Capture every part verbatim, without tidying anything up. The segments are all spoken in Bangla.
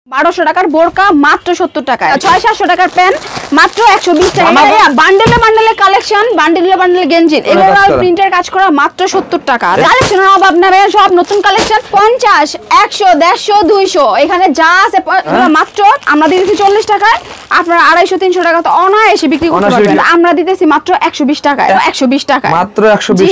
বারোশো টাকার বোরকা মাত্র সত্তর টাকা, ছয় সাতশো টাকার প্যান্ট মাত্র একশো বিশ টাকা, বান্ডেলে বান্ডেলে কালেকশন, বান্ডেলে বান্ডেলে গেঞ্জি, এগুলো প্রিন্টের কাজ করা মাত্র সত্তর টাকা। কালেকশনের অভাব না ভাই, সব নতুন কালেকশন পঞ্চাশ একশো দেড়শো দুইশো এখানে যা আছে মাত্র আমরা দিতেছি চল্লিশ টাকায়, আপনারা আড়াইশো তিনশো টাকা তো অনায়াসে বিক্রি করতে পারবেন। আমরা দিতেছি মাত্র একশো বিশ টাকায়, একশো বিশ টাকা মাত্র একশো বিশ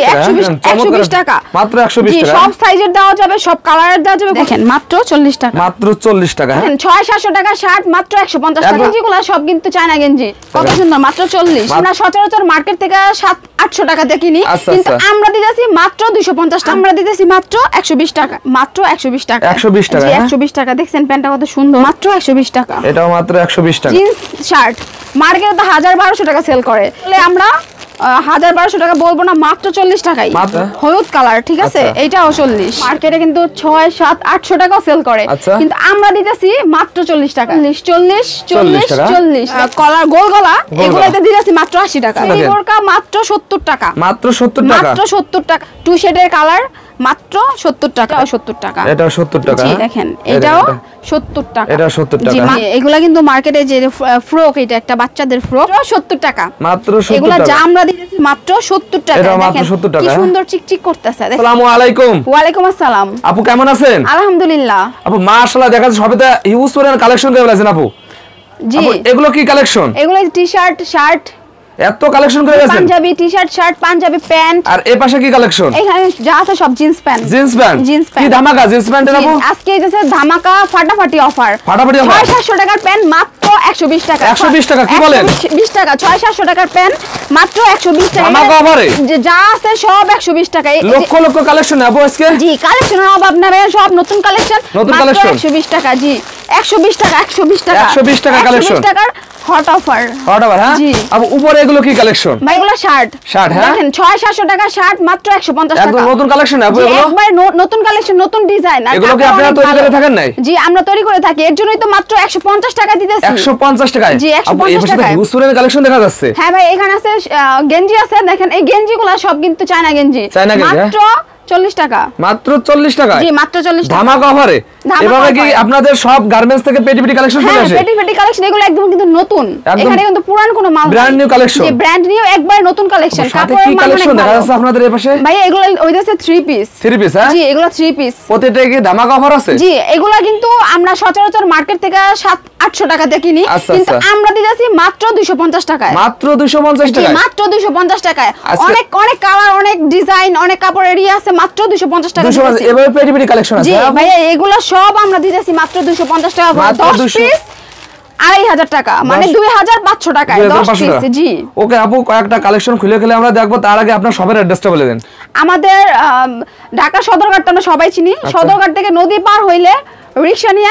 টাকা মাত্র একশো বিশ টাকা, সব সাইজের দেওয়া যাবে, সব কালারের দেওয়া যাবে। দেখেন মাত্র চল্লিশ টাকা, মাত্র চল্লিশ টাকা, ছয় সাতশো টাকা শার্ট মাত্র একশো পঞ্চাশ টাকা, গেঞ্জিগুলো সব কিন্তু চায়না গেঞ্জি, কত সুন্দর, মাত্র চল্লিশ। আমরা সচরাচর মার্কেট থেকে সাত আটশো টাকা দিয়ে কিনি, কিন্তু আমরা দিতেছি মাত্র দুইশো পঞ্চাশ টাকা, আমরা দিতেছি মাত্র একশো বিশ টাকা, মাত্র একশো বিশ টাকা, একশো বিশ টাকা, একশো বিশ টাকা। দেখছেন প্যান্টটা কত সুন্দর, মাত্র একশো বিশ টাকা, এটাও মাত্র একশো বিশ টাকা। জিন্স শার্ট মার্কেটে তো হাজার বারোশো টাকা সেল করে, আমরা হাজার বারোশো টাকা বলবো না, মাত্র চল্লিশ টাকাই, হলুদ কালার, ঠিক আছে, এইটাও চল্লিশ। মার্কেটে কিন্তু ছয় সাত আটশো টাকাও সেল করে, কিন্তু আমরা দিতেছি মাত্র চল্লিশ টাকা, চল্লিশ চল্লিশ চল্লিশ। কলার গোল গলা এগুলোতে দিতেছি মাত্র আশি টাকা, বোরকা মাত্র সত্তর টাকা, মাত্র সত্তর টাকা, মাত্র সত্তর টাকা। টু শেডের কালার মাত্র সত্তর টাকা, সত্তর টাকা, এটাও সত্তর টাকা, জি দেখেন এটাও সত্তর টাকা, এটা সত্তর টাকা। এগুলা কিন্তু মার্কেটে যে ফ্রক, এটা একটা বাচ্চাদের ফ্রক, সত্তর টাকা, মাত্র সত্তর টাকা। এগুলা যা আমরা দিতেছি মাত্র সত্তর টাকা, এটা মাত্র সত্তর টাকা, কি সুন্দর চিকচিক করতেছে। আসসালামু আলাইকুম। ওয়া আলাইকুম আসসালাম। আপু কেমন আছেন? আলহামদুলিল্লাহ। আপু মাশাআল্লাহ, দেখা যাচ্ছে সবটা ইউজ করেন, কালেকশন করে ফেলেছেন আপু। জি আপু এগুলো কি কালেকশন? এগুলো টি-শার্ট, শার্ট, এত কালেকশন করে ফেলেছেন, panjabi t-shirt, shirt, panjabi pant. আর এই পাশে কি কালেকশন? এখানে যা আছে সব jeans pant, jeans pant, jeans কি প্যান্ট, ধামাকা জিন্স প্যান্টের আপু? আজকে এই যে ধামাকা ফাটাফাটি অফার, ফাটাফাটি অফার, ছয় সাতশো টাকার প্যান্ট মাত্র একশো বিশ টাকা, একশো বিশ টাকা, কি বলেন? বিশ টাকা, ছয় সাতশো টাকার প্যান্ট মাত্র একশো বিশ টাকা, ধামাকা অফারে যা আছে সব একশো বিশ টাকা, লক্ষ লক্ষ কালেকশন আপু আজকে। জি কালেকশনের অভাব না ভাই, সব নতুন কালেকশন, নতুন কালেকশন একশো বিশ টাকা, জি একশো বিশ টাকা, একশো বিশ টাকা, একশো বিশ টাকা কালেকশন, টাকার হট অফার, হট অফার। হ্যাঁ আপু উপরে এগুলো কি কালেকশন? ভাই এগুলো শার্ট, শার্ট, হ্যাঁ দেখেন ছয় সাতশো টাকা শার্ট মাত্র একশো পঞ্চাশ টাকা, একদম নতুন কালেকশন আপু, এগুলো একবার নতুন কালেকশন, নতুন ডিজাইন। আর এগুলো কি আপনারা তৈরি করে থাকেন নাই? জি আমরা তৈরি করে থাকি, এর জন্যই তো মাত্র একশো পঞ্চাশ টাকা দিতেছি, একশো পঞ্চাশ টাকায়। জি একশো পঞ্চাশ টাকায় ইউজ করেন কালেকশন দেখা যাচ্ছে। হ্যাঁ ভাই এখানে আছে গেঞ্জি আছে, দেখেন এই গেঞ্জিগুলো সব কিন্তু চায়না গেঞ্জি, চায়না গেঞ্জি মাত্র চল্লিশ টাকা, মাত্র চল্লিশ টাকা, জি মাত্র চল্লিশ টাকা, ধামাকা অফারে। এভাবে কি আপনাদের সব গার্মেন্টস থেকে পেটি পেটি কালেকশন চলে আসে? পেটি পেটি কালেকশন এগুলো একদম কিন্তু নতুন, এখানে কিন্তু পুরান কোনো মাল, ব্র্যান্ড নিউ কালেকশন, জি ব্র্যান্ড নিউ একবার নতুন কালেকশন। কাপড়ের মান অনেক ভালো দেখা যাচ্ছে আপনাদের এই পাশে। ভাই এগুলো ওই যে থ্রি পিস, থ্রি পিস, হ্যাঁ জি এগুলো থ্রি পিস, প্রতিটা কি ধামাকা অফার আছে? জি এগুলো কিন্তু আমরা সচরাচর মার্কেট থেকে সাত আটশো টাকা দিয়ে কিনি, কিন্তু আমরা দিতেছি মাত্র দুইশো পঞ্চাশ টাকায়, মাত্র দুইশো পঞ্চাশ টাকায়, মাত্র দুইশো পঞ্চাশ টাকায়। অনেক অনেক কালার, অনেক ডিজাইন, অনেক কাপড় এরিয়া আছে, মাত্র দুইশো পঞ্চাশ টাকা। এভাবে পেটি পেটি কালেকশন আছে। জি ভাই এগুলো সব আমরা দিতেছি মাত্র দুইশো পঞ্চাশ টাকা, দশ পিস আড়াই হাজার টাকা, মানে দুই হাজার পাঁচশো টাকায় দশ পিস। জি ওকে আপু, কয়েকটা কালেকশন খুলে খুলে আমরা দেখবো, তার আগে আপনার শপের অ্যাড্রেসটা বলে দেন। আমাদের ঢাকা সদরঘাট তো আমরা সবাই চিনি, সদরঘাট থেকে নদী পার হইলে রিক্সা নিয়ে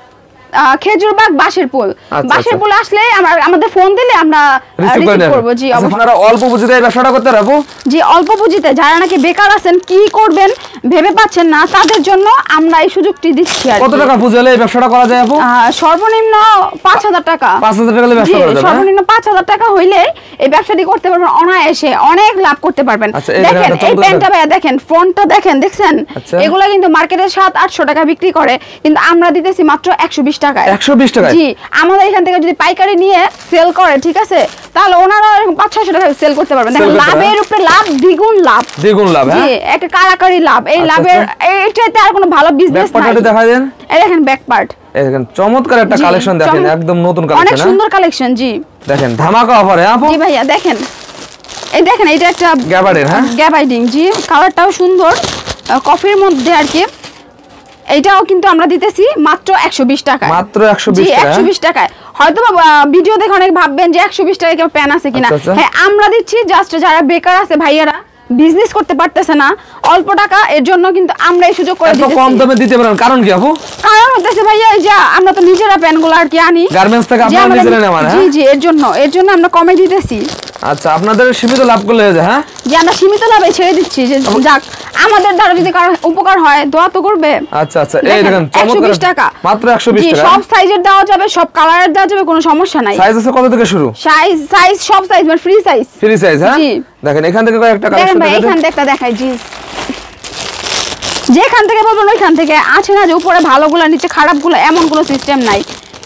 খেজুরবাগ বাঁশের পুল, বাঁশের পুল আসলে আমাদের ফোন দিলে আমরা রিসিভ করব। জি আপনারা অল্প পুঁজিতে এই ব্যবসাটা করতে রাখো। জি অল্প পুঁজিতে যারা নাকি বেকার আছেন, কি করবেন ভেবে পাচ্ছেন না, তাদের জন্য আমরা এই সুযোগটি দিচ্ছি। আর কত টাকা পুঁজি হলে এই ব্যবসাটা করা যায় আপু? সর্বনিম্ন পাঁচ হাজার টাকা, পাঁচ হাজার টাকা হলে ব্যবসা করা যাবে। সর্বনিম্ন পাঁচ হাজার টাকা হইলে এই ব্যবসাটি করতে পারবেন, অনায়াসে অনেক লাভ করতে পারবেন। দেখেন এই প্যান্টটা ভাইয়া, দেখেন ফ্রন্টটা দেখেন, দেখছেন এগুলো কিন্তু মার্কেটে সাত আটশো টাকা বিক্রি করে, কিন্তু আমরা দিতেছি মাত্র একশো বিশ টাকায়, একশো বিশ টাকা। জি আমাদের এখান থেকে যদি পাইকারি নিয়ে সেল করে, ঠিক আছে, তাহলে ওনারা পাঁচ ছয়শো টাকা সেল করতে পারবেন। দেখেন লাভের উপরে লাভ, দ্বিগুণ লাভ, দ্বিগুণ লাভ, জি একটা কারাকারি লাভ। এই লাভের এইটাতে আর কোনো ভালো বিজনেস নাই। ব্যাক দেখা দেন, এই দেখেন ব্যাক পার্ট, এই দেখেন চমৎকার একটা কালেকশন, দেখেন একদম নতুন কালেকশন, অনেক সুন্দর কালেকশন। জি দেখেন ধামাকা অফারে আপু। জি ভাইয়া দেখেন, এই দেখেন এটা একটা গ্যাবার্ডিন, হ্যাঁ গ্যাবার্ডিন, জি কালারটাও সুন্দর, কফির মধ্যে আর কি। এটাও কিন্তু আমরা দিতেছি মাত্র একশো বিশ টাকা, মাত্র একশো বিশ টাকা, একশো বিশ টাকায়। হয়তো ভিডিও দেখে অনেক ভাববেন যে একশো বিশ টাকায় কেউ প্যান আছে কিনা, হ্যাঁ আমরা দিচ্ছি জাস্ট যারা বেকার আছে, ভাইয়ারা বিজনেস করতে পারতেছে না অল্প টাকা, এর জন্য কিন্তু আমরা এই সুযোগ করে দিচ্ছি। এত কম দামে দিতে পারেন কারণ কি আপু? কারণ হচ্ছে ভাইয়া এই যে আমরা তো নিজেরা প্যানগুলো আর কি আনি গার্মেন্টস থেকে, আপনারা নিজেরা নেন মানে। জি জি এর জন্য এর জন্য আমরা কমে দিতেছি। আচ্ছা আপনাদের সীমিত লাভ করলে হয়ে যায়, হ্যাঁ যে আমরা সীমিত লাভে ছেড়ে দিচ্ছি, যে যাক আমাদের দ্বারা যদি কারো উপকার হয় দোয়া তো করবে। আচ্ছা আচ্ছা এই দেখেন একশো বিশ টাকা, মাত্র একশো বিশ টাকা, সব সাইজের দেওয়া যাবে, সব কালারের দেওয়া যাবে, কোনো সমস্যা নাই। সাইজ আছে কত থেকে শুরু? সাইজ সাইজ সব সাইজ, মানে ফ্রি সাইজ, ফ্রি সাইজ, হ্যাঁ জি দেখেন এখান থেকে কয়েকটা কালেকশন দেখেন, এখান থেকে একটা দেখাই, জি যেখান থেকে বলবেন ওইখান থেকে। আছে না যে উপরে ভালোগুলো নিচে খারাপগুলো, এমন কোনো সিস্টেম নাই,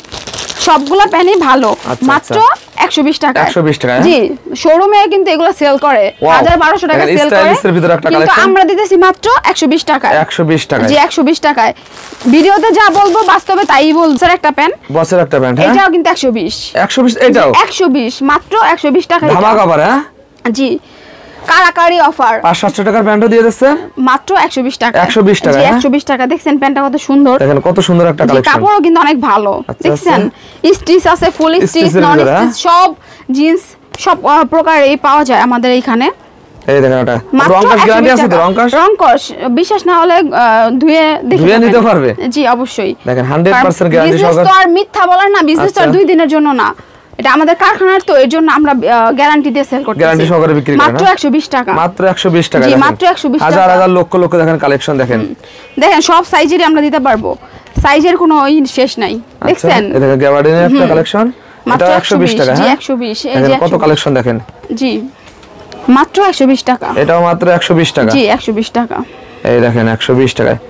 সবগুলা প্যানই ভালো। মাত্র একশো বিশ টাকা। একশো বিশ টাকা জি, শোরুমে কিন্তু এগুলো সেল করে হাজার বারোশো টাকা সেল করে, কিন্তু আমরা দিতেছি মাত্র একশো বিশ টাকায়। একশো বিশ টাকা জি, একশো বিশ টাকায়। ভিডিওতে যা বলবো বাস্তবে তাই বলছে। একটা প্যান, বসের একটা প্যান্ট, এটাও কিন্তু একশো বিশ। একশো বিশ, এটাও একশো বিশ, মাত্র একশো বিশ টাকায় ধামাকা অফার। হ্যাঁ জি, কারাকারি অফার। পাঁচশো সাতশো টাকার প্যান্টও দিয়ে দিচ্ছে মাত্র একশো বিশ টাকা। একশো বিশ টাকা, জি একশো বিশ টাকা। দেখছেন প্যান্টটা কত সুন্দর, দেখেন কত সুন্দর একটা কালেকশন। কাপড়ও কিন্তু অনেক ভালো। দেখছেন স্টিচ আছে, ফুল স্টিচ, নন স্টিচ, সব জিন্স সব প্রকারেরই পাওয়া যায় আমাদের এইখানে। এই দেখেন এটা রংকশ গ্যারান্টি আছে তো? রংকশ রংকশ বিশ্বাস না হলে ধুয়ে দেখে ধুয়ে নিতে পারবে। জি অবশ্যই দেখেন একশো পার্সেন্ট গ্যারান্টি সহকারে। বিজনেস তো আর মিথ্যা বলার না, বিজনেস তো আর দুই দিনের জন্য না, এটা আমাদের কারখানার, তো এর জন্য আমরা গ্যারান্টি দিয়ে সেল করতেছি। গ্যারান্টি সহকারে বিক্রি করেন মাত্র একশো বিশ টাকা। মাত্র একশো বিশ টাকা। জি মাত্র একশো বিশ টাকা। হাজার হাজার লক্ষ লক্ষ দেখেন কালেকশন। দেখেন দেখেন সব সাইজেরই আমরা দিতে পারবো, সাইজের কোনো শেষ নাই। দেখছেন এই দেখেন গ্যাবার্ডিনের একটা কালেকশন, এটা একশো বিশ টাকা। জি হ্যাঁ একশো বিশ। এই দেখেন যে কত কালেকশন দেখেন। জি মাত্র একশো বিশ টাকা। এটাও মাত্র একশো বিশ টাকা। জি একশো বিশ টাকা। এই দেখেন একশো বিশ টাকায়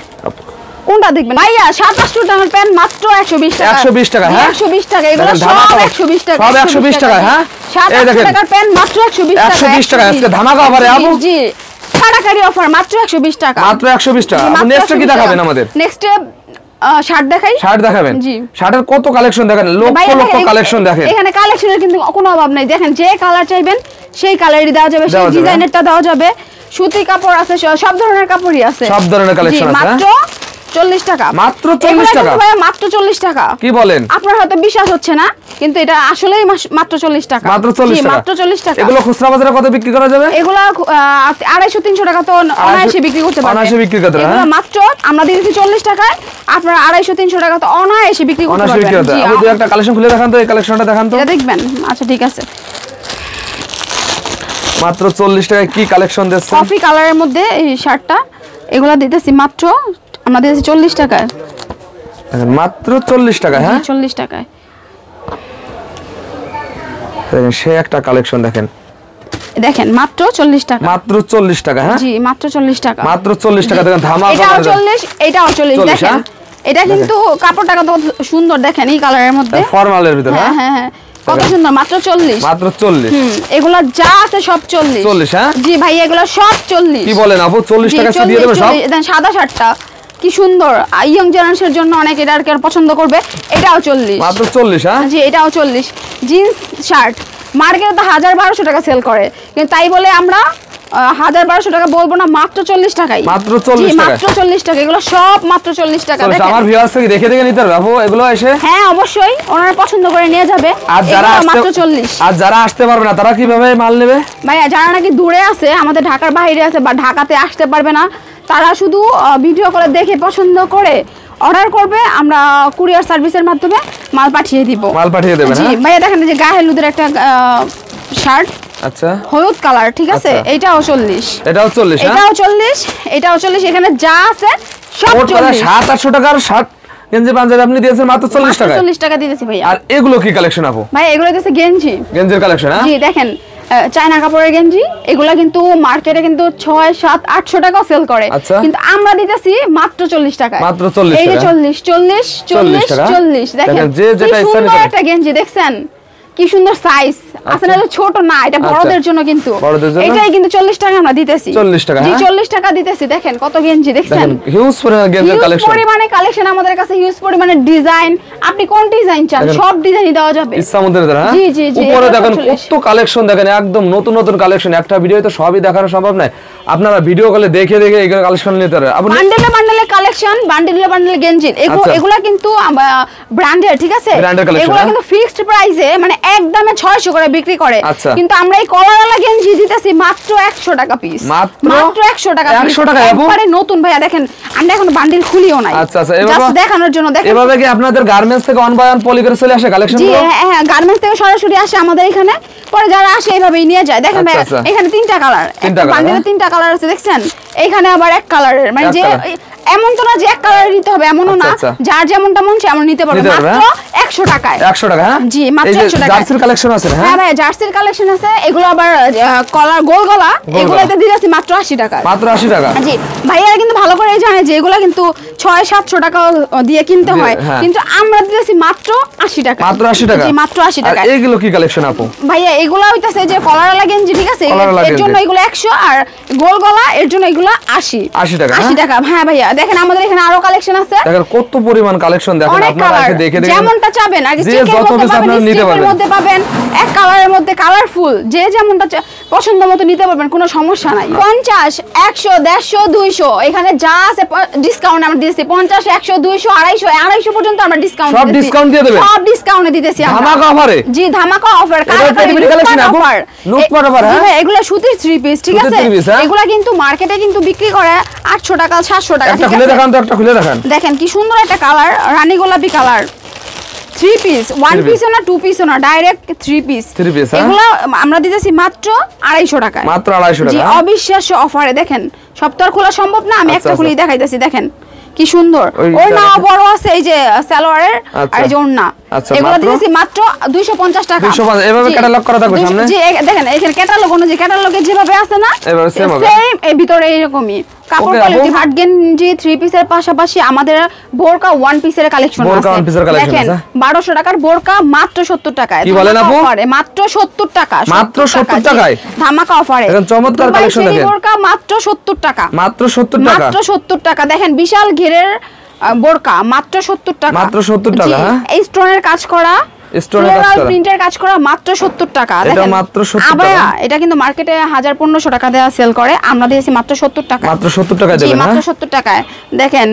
কোনটা দেখবেন ভাইয়া? সাত আটশো টাকার প্যান মাত্র একশো বিশ টাকা। একশো বিশ টাকা। হ্যাঁ একশো বিশ টাকা। এগুলো সব একশো বিশ টাকা। সব একশো বিশ টাকা। হ্যাঁ এই দেখেন টাকার প্যান মাত্র একশো বিশ টাকা। একশো বিশ টাকা আজকে ধামাকা অফারে আপু। জি কারাকারি অফার মাত্র একশো বিশ টাকা। মাত্র একশো বিশ টাকা। আপনি নেক্সট কি দেখাবেন আমাদের? নেক্সট শার্ট দেখাই। শার্ট দেখাবেন? জি। শার্টের কত কালেকশন দেখেন, লক্ষ লক্ষ কালেকশন দেখেন। এখানে কালেকশনের কিন্তু কোনো অভাব নাই। দেখেন যে কালার চাইবেন সেই কালারই দেওয়া যাবে, সেই ডিজাইনেরটা দেওয়া যাবে। সুতি কাপড় আছে, সব ধরনের কাপড়ই আছে, সব ধরনের কালেকশন আছে। মাত্র চল্লিশ টাকা। মাত্র চল্লিশ টাকা ভাই, মাত্র চল্লিশ টাকা। কি বলেন? আপনার হয়তো বিশ্বাস হচ্ছে না, কিন্তু এটা আসলেই মাত্র চল্লিশ টাকা। মাত্র চল্লিশ টাকা। মাত্র চল্লিশ টাকা। এগুলো খুচরা বাজারে কত বিক্রি করা যাবে? এগুলো আড়াইশো তিনশো টাকা তো অনায়াসে বিক্রি করতে পারবেন। অনায়াসে বিক্রি করতে পারবেন। এগুলো মাত্র আমরা দিয়েছি চল্লিশ টাকায়, আপনারা আড়াইশো তিনশো টাকা তো অনায়াসে বিক্রি করতে পারবেন। জি, আপনি দুই একটা কালেকশন খুলে দেখান তো, এই কালেকশনটা দেখান তো। এটা দেখবেন? আচ্ছা ঠিক আছে। মাত্র চল্লিশ টাকায় কি কালেকশন দিচ্ছেন? কফি কালারের মধ্যে এই শার্টটা, এগুলা দিতেছি মাত্র আমরা দিতেছি চল্লিশ টাকায়। মাত্র চল্লিশ টাকা। হ্যাঁ চল্লিশ টাকায়। দেখেন সে একটা কালেকশন দেখেন, দেখেন মাত্র চল্লিশ টাকা। মাত্র চল্লিশ টাকা। হ্যাঁ জি মাত্র চল্লিশ টাকা। মাত্র চল্লিশ টাকা। দেখেন ধামাকা। এটাও চল্লিশ, এটাও চল্লিশ। দেখেন এটা কিন্তু কাপড়টা কত সুন্দর, দেখেন এই কালারের মধ্যে, ফর্মালের ভিতর। হ্যাঁ হ্যাঁ হ্যাঁ কত সুন্দর। মাত্র চল্লিশ। মাত্র চল্লিশ। হুম, এগুলা যা আছে সব চল্লিশ। চল্লিশ। হ্যাঁ জি ভাই, এগুলা সব চল্লিশ। কি বলেন আপু? চল্লিশ টাকা দিয়ে দেবেন সব? দেন সাদা শার্টটা কি সুন্দর, ইয়ং জেনারেশনের জন্য অনেক এটা আর কি পছন্দ করবে। এটাও চল্লিশ। মাত্র চল্লিশ। হ্যাঁ জি এটাও চল্লিশ। জিন্স শার্ট মার্কেটে তো হাজার বারোশো টাকা সেল করে, কিন্তু তাই বলে আমরা হাজার বারোশো টাকা বলবো না, মাত্র চল্লিশ টাকাই। মাত্র চল্লিশ টাকা। মাত্র চল্লিশ টাকা। এগুলো সব মাত্র চল্লিশ টাকা। আমার ভিউয়ার্স থেকে দেখে দেখে নিতে পারবে আপু এগুলো এসে? হ্যাঁ অবশ্যই, ওনারা পছন্দ করে নিয়ে যাবে। আর যারা মাত্র চল্লিশ। আর যারা আসতে পারবে না তারা কিভাবে মাল নেবে? ভাইয়া যারা নাকি দূরে আছে, আমাদের ঢাকার বাইরে আছে বা ঢাকাতে আসতে পারবে না, তারা শুধু ভিডিও করে দেখে পছন্দ করে অর্ডার করবে, আমরা কুরিয়ার সার্ভিসের মাধ্যমে মাল পাঠিয়ে দিব। মাল পাঠিয়ে দেবেন? জি ভাইয়া দেখেন যে গায়ে হলুদের একটা শার্ট, আচ্ছা হলুদ কালার, ঠিক আছে, এটাও চল্লিশ। এটাও চল্লিশ। এটাও চল্লিশ, এটাও চল্লিশ। এখানে যা আছে সব চল্লিশ। সাত আটশো টাকার শার্ট গেঞ্জি পাঞ্জাবি আপনি দিয়েছেন মাত্র চল্লিশ টাকা। চল্লিশ টাকা দিতেছি ভাইয়া। আর এগুলো কি কালেকশন আপু? ভাই এগুলো দিতেছে গেঞ্জি, গেঞ্জির কালেকশন। হ্যাঁ জি দেখেন চায়না কাপড়ের গেঞ্জি, এগুলা কিন্তু মার্কেটে কিন্তু ছয় সাত আটশো টাকা সেল করে, কিন্তু আমরা দিতেছি মাত্র চল্লিশ টাকা। মাত্র চল্লিশ। এই যে চল্লিশ চল্লিশ চল্লিশ চল্লিশ। দেখেন যে যেটা ইচ্ছা নিতে পারেন। একটা গেঞ্জি দেখছেন কি সুন্দর সাইজ, আসলে ছোট না, এটা বড়দের জন্য, কিন্তু এটাই কিন্তু চল্লিশ টাকা আমরা দিতেছি। চল্লিশ টাকা। জি চল্লিশ টাকা দিতেছি। দেখেন কত গেঞ্জি, দেখছেন হিউজ গেঞ্জির কালেকশন, পরিমাণে কালেকশন আমাদের কাছে, হিউজ পরিমাণে ডিজাইন। আপনি কোন ডিজাইন চান সব ডিজাইনই দেওয়া যাবে ইচ্ছা মতো। হ্যাঁ জি জি জি। উপরে দেখেন কত কালেকশন, দেখেন একদম নতুন নতুন কালেকশন। একটা ভিডিওতে সবই দেখানো সম্ভব নয়, আপনারা ভিডিও কলে দেখে দেখে এই কালেকশন নিতে পারেন। আপনি বান্ডেলে বান্ডেলে কালেকশন, বান্ডেলে বান্ডেলে গেঞ্জি, এগুলো এগুলা কিন্তু ব্র্যান্ডের, ঠিক আছে, এগুলো কিন্তু ফিক্সড প্রাইসে মানে একদমে ছয়শো করে বিক্রি করে, কিন্তু আমরা এই কলারওয়ালা গেঞ্জি দিতেছি মাত্র একশো টাকা পিস। মাত্র একশো টাকা পিস। একশো টাকা একবারে নতুন ভাইয়া। দেখেন আমরা এখন বান্ডেল খুলিও নাই, আচ্ছা আচ্ছা, জাস্ট দেখানোর জন্য। দেখেন এভাবে কি আপনাদের গার্মেন্টস থেকে অন বাই অন পলি করে চলে আসে কালেকশন? জি হ্যাঁ, গার্মেন্টস থেকে সরাসরি আসে আমাদের এখানে, পরে যারা আসে এইভাবেই নিয়ে যায়। দেখেন এখানে তিনটা কালার, বান্ডেলে তিনটা কালার আছে, দেখছেন, এখানে আবার এক কালারের, মানে যে এমন তো না যে এক কালার নিতে হবে, এমনও না, যার যেমনটা মন সেমন নিতে পারবে মাত্র একশো টাকায়। একশো টাকা? হ্যাঁ জি মাত্র একশো টাকা। জার্সির কালেকশন আছে? হ্যাঁ ভাই জার্সির কালেকশন আছে, এগুলো আবার কলার গোল গলা, এগুলোতে দিতেছি মাত্র আশি টাকা। মাত্র আশি টাকা? জি ভাইয়ারা কিন্তু ভালো করে জানে যে এগুলো কিন্তু ছয় সাতশো টাকা দিয়ে কিনতে হয়, কিন্তু আমরা দিতেছি মাত্র আশি টাকা। মাত্র আশি টাকা? জি মাত্র আশি টাকা। এইগুলো কি কালেকশন আপু? ভাইয়া এগুলো হইতাছে যে কলারওয়ালা গেঞ্জি, ঠিক আছে, এর জন্য এগুলো একশো, আর গোল গলা এর জন্য এগুলো আশি। আশি টাকা? আশি টাকা। হ্যাঁ ভাইয়া দেখেন আমাদের এখানে আরো কালেকশন আছে, দেখেন কত পরিমাণ কালেকশন, দেখেন আপনারা এসে দেখে দেখে যেমনটা চাবেন আর স্টিকের মধ্যে পাবেন, স্টিকের মধ্যে পাবেন, এক কালারের মধ্যে কালারফুল, যে যেমনটা পছন্দ মতো নিতে পারবেন, কোনো সমস্যা নাই। পঞ্চাশ, একশো, দেড়শো, দুইশো, এখানে যা আছে ডিসকাউন্ট আমরা দিতেছি। পঞ্চাশ, একশো, দুইশো, আড়াইশো, আড়াইশো পর্যন্ত আমরা ডিসকাউন্ট সব ডিসকাউন্ট দিয়ে দেবেন? সব ডিসকাউন্টে দিতেছি আমরা। ধামাকা অফারে? জি ধামাকা অফার। কালেকশন অফার, লুটপাট অফার। হ্যাঁ এগুলো সুতির থ্রি পিস, ঠিক আছে, এগুলা কিন্তু মার্কেটে কিন্তু বিক্রি করে আটশো টাকা, সাতশো টাকা। একটা খুলে দেখান তো, একটা খুলে দেখান। দেখেন কি সুন্দর একটা কালার, রানী গোলাপি কালার, থ্রি পিস, ওয়ান পিসও না, টু পিসও না, direct three piece. Three piece এগুলো আমরা দিতেছি মাত্র আড়াইশো টাকায়। মাত্র আড়াইশো টাকা? জি অবিশ্বাস্য অফারে। দেখেন সব তো আর খোলা সম্ভব না, আমি একটা খুলেই দেখাইতেছি। দেখেন কি সুন্দর, ওড়না বড় আছে, এই যে সালোয়ারের আর এই যে ওড়না, এগুলো দিতেছি মাত্র দুইশো পঞ্চাশ টাকা। এভাবে ক্যাটালগ করা থাকবে সামনে। জি দেখেন এখানে ক্যাটালগ অনুযায়ী, ক্যাটালগে যেভাবে আছে না সেম এর ভিতরে এরকমই কাপড় কোয়ালিটি। হাট গেঞ্জি থ্রি পিসের পাশাপাশি আমাদের বোরকা ওয়ান পিসের কালেকশন আছে। দেখেন বারোশো টাকার বোরকা মাত্র সত্তর টাকায়। কি বলেন আপু? মাত্র সত্তর টাকা। মাত্র সত্তর টাকায় ধামাকা অফারে। দেখেন চমৎকার কালেকশন। দেখেন বোরকা মাত্র সত্তর টাকা। মাত্র সত্তর টাকা? মাত্র সত্তর টাকা। দেখেন বিশাল ঘেরের বোরকা মাত্র সত্তর টাকা। মাত্র সত্তর টাকা? এই স্টোনের কাজ করা, ফ্লোরাল প্রিন্টের কাজ করা, মাত্র সত্তর টাকা। এটা মাত্র সত্তর টাকা? এটা কিন্তু মার্কেটে হাজার পনেরোশো টাকা দেয়া সেল করে, আমরা দিয়েছি মাত্র সত্তর টাকা। মাত্র সত্তর টাকা দেবেন? মাত্র সত্তর টাকায়। দেখেন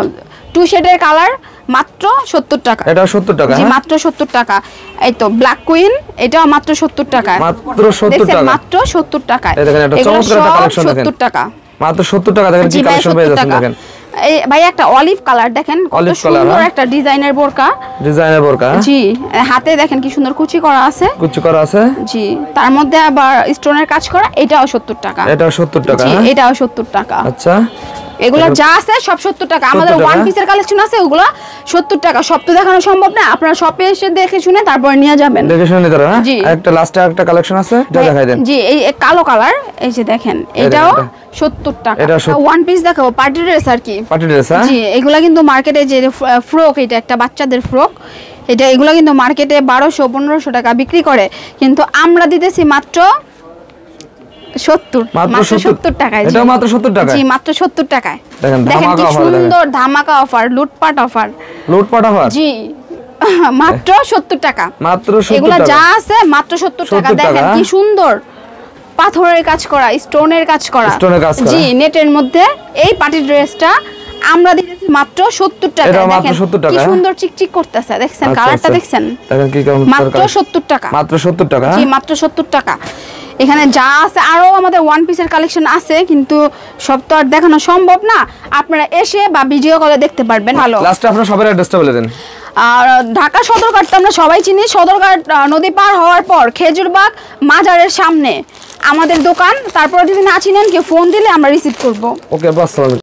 টু শেডের কালার মাত্র সত্তর টাকা। এটা সত্তর টাকা? জি মাত্র সত্তর টাকা। এই তো ব্ল্যাক কুইন, এটাও মাত্র সত্তর টাকা। মাত্র সত্তর টাকা? মাত্র সত্তর টাকা। দেখেন এটা চমৎকার একটা কালেকশন। দেখেন সত্তর টাকা, মাত্র সত্তর টাকা। দেখেন কি কালেকশন পেয়ে যাচ্ছেন। দেখেন এই ভাই একটা অলিভ কালার, দেখেন কত সুন্দর একটা ডিজাইনের বোরকা। ডিজাইনের বোরকা? জি হাতে দেখেন কি সুন্দর কুচি করা আছে। কুচি করা আছে? জি তার মধ্যে আবার স্টোনের কাজ করা, এটাও সত্তর টাকা। এটাও সত্তর টাকা? জি এটাও সত্তর টাকা। আচ্ছা এগুলো যা আছে সব সত্তর টাকা। আমাদের ওয়ান পিসের কালেকশন আছে, ওগুলো সত্তর টাকা। সব তো দেখানো সম্ভব না, আপনারা শপে এসে দেখে শুনে তারপর নিয়ে যাবেন। দেখে শুনে নিতে পারেন। জি একটা লাস্টে একটা কালেকশন আছে, এটা দেখাই দেন। জি এই কালো কালার, এই যে দেখেন এটাও সত্তর টাকা। এটা ওয়ান পিস দেখাবো, পার্টি ড্রেস আর কি। Party dress? জি এগুলা কিন্তু মার্কেটে যে ফ্রক, এটা একটা বাচ্চাদের ফ্রক, এটা এগুলো কিন্তু মার্কেটে বারোশো পনেরোশো টাকা বিক্রি করে, কিন্তু আমরা দিতেছি মাত্র সত্তর। মাত্র সত্তর টাকায়। এটা মাত্র সত্তর টাকা? জি মাত্র সত্তর টাকায়। দেখেন কি সুন্দর ধামাকা অফার, লুটপাট অফার। লুটপাট অফার? জি মাত্র সত্তর টাকা। মাত্র সত্তর টাকা? এগুলো যা আছে মাত্র সত্তর টাকা। দেখেন কি সুন্দর পাথরের কাজ করা, স্টোনের কাজ করা। স্টোনের কাজ করা? জি নেটের মধ্যে। এই পার্টি ড্রেসটা আমরা দিতেছি মাত্র সত্তর টাকা। দেখেন কি সুন্দর চিকচিক করতেছে, দেখছেন কালারটা দেখছেন? দেখেন কি কেমন, মাত্র সত্তর টাকা। মাত্র সত্তর টাকা? জি মাত্র সত্তর টাকা। এখানে যা আছে আরো আমাদের ওয়ান পিসের কালেকশন আছে, কিন্তু সব তো আর দেখানো সম্ভব না, আপনারা এসে বা ভিডিও কলে দেখতে পারবেন। ভালো লাস্টে আপনারা সবার অ্যাড্রেসটা বলে দেন। আর ঢাকা সদরঘাট তো আমরা সবাই চিনি, সদরঘাট নদী পার হওয়ার পর খেজুরবাগ মাজারের সামনে আমাদের দোকান। তারপর যদি না চিনেন কেউ ফোন দিলে আমরা রিসিভ করব। ওকে বাস।